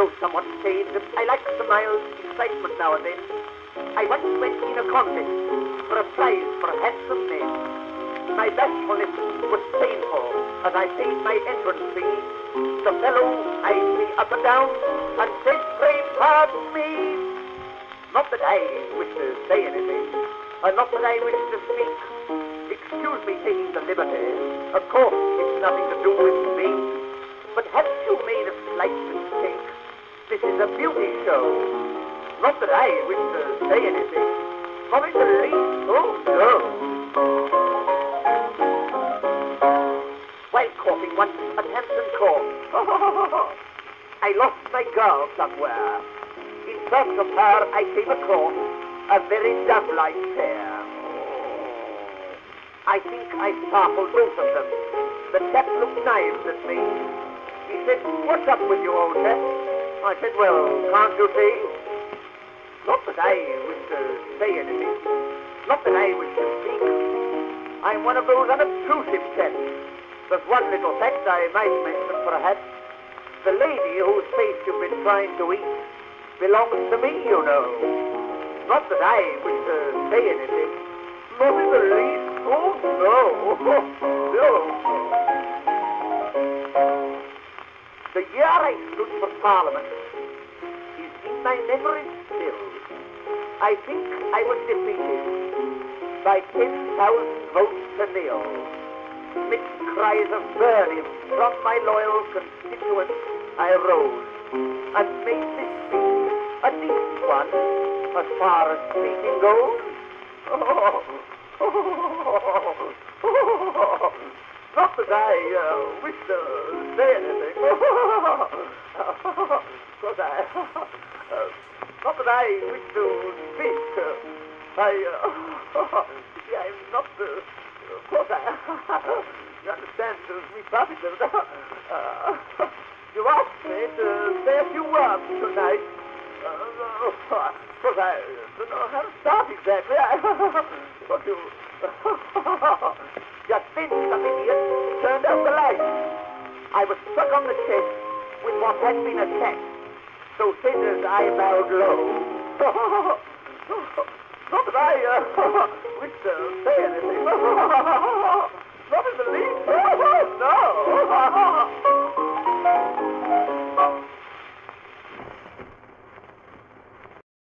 though somewhat staid, I like the mild excitement now and then. I once went in a contest for a prize for a handsome name. My bashfulness was painful as I paid my entrance fee. The fellow eyed me up and down and said, "Pray pardon me." Not that I wish to say anything, not that I wish to speak. Excuse me taking the liberty. Of course, it's nothing to do with me. But haven't you made a slight mistake? This is a beauty show. Not that I wish to say anything. Not in the least. Oh, no. While courting once at Hampton Court, I lost my girl somewhere. In search of her, I came across a very dove-like pair. I think I startled both of them. The chap looked knives at me. He said, "What's up with you, old chap?" I said, "Well, can't you see?" Not that I wish to say anything. Not that I wish to speak. I'm one of those unobtrusive chaps. There's one little fact I might mention, perhaps. The lady whose face you've been trying to eat belongs to me, you know. Not that I wish to say anything. Not in the least. Oh, no. No. The year I stood for Parliament is in my memory still. I think I was defeated by 10,000 votes to nil. Mixed cries of burning from my loyal constituents, I rose and made this speech a decent one as far as speaking goes. Oh, oh, oh, not that I wish to say anything. Not that I wish to speak. I'm not of course you understand me perfectly. You asked me to say a few words tonight. Of course I don't know how to start exactly. But you just then some idiot turned out the light. I was struck on the chest with what had been a cat. So said as I bowed low. Not that I wish to say anything. Not in the least. No.